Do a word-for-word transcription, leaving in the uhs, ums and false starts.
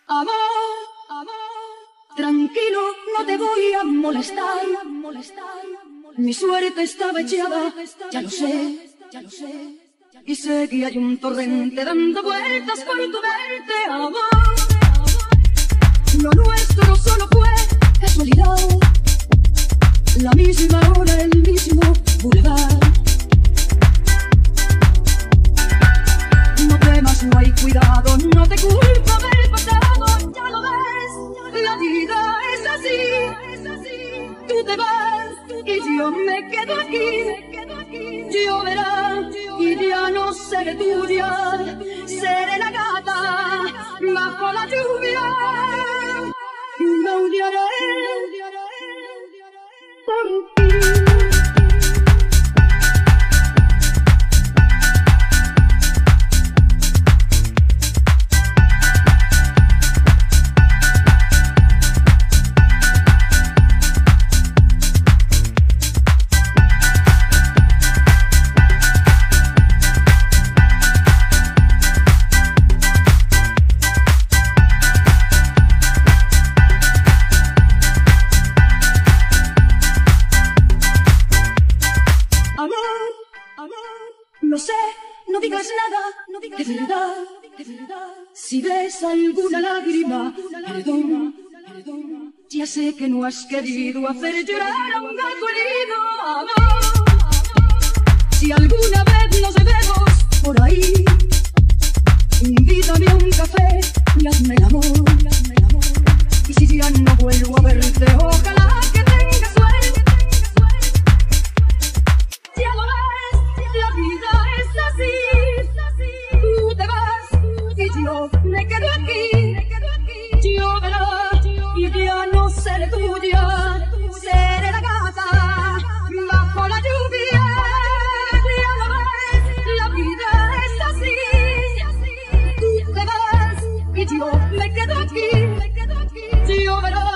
Amor, amor, tranquilo, no te voy a molestar. Mi suerte estaba echada, ya lo sé, ya lo sé. Y sé que hay un torrente dando vueltas por tu mente, amor. Lo nuestro solo fue casualidad, la misma hora, el mismo boulevard. No temas, no hay cuidado, no te culpo del pasado, ya lo ves, la vida es así. Tú te vas y yo me quedo aquí, yo verá y ya no seré tuya, seré la gata bajo la lluvia. Me odiaré por ti. No sé, no digas nada, no digas de verdad, de verdad. Si ves alguna lágrima, perdón, perdón. Ya sé que no has querido hacer llorar a un gato herido, amor. Si alguna vez nos vemos por ahí, invítame a un café y hazme el amor, hazme el amor. Y si ya no vuelvo a verte, ojalá que tengas suerte. Ya lo ves, la vida es así. Tú te vas y yo me quedo aquí. Yo verá y ya no seré tuya, seré la gata bajo la lluvia. Ya lo ves, la vida es así. Tú te vas y yo me quedo aquí. Yo verá